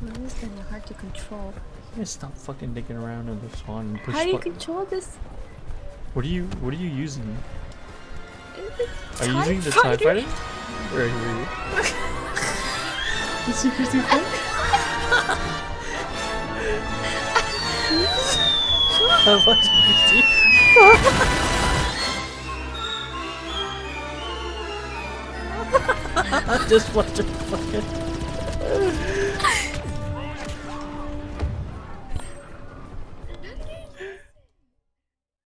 Well, this is kind of hard to control. Stop fucking digging around in the spawn and push. How do you control this? What are you using? Are you TIE using the TIE fighter? fighter? Or are you? Is it Kristy fight? I'm watching Kristy. I'm just watching fucking.